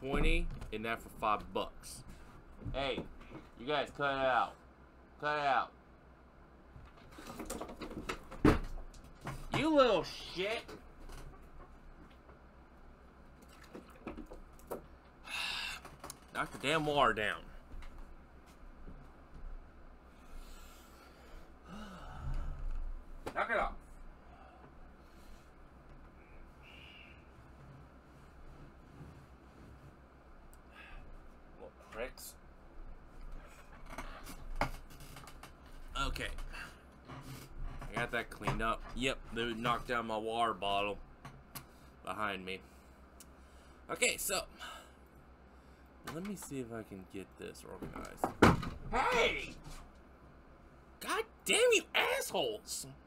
$20 and that for $5. Hey, you guys cut it out. Cut it out. You little shit. Knock the damn water down. Knock it off. Little pricks. Okay. I got that cleaned up. Yep, they knocked down my water bottle behind me. Okay, so let me see if I can get this organized. Hey! God damn you assholes!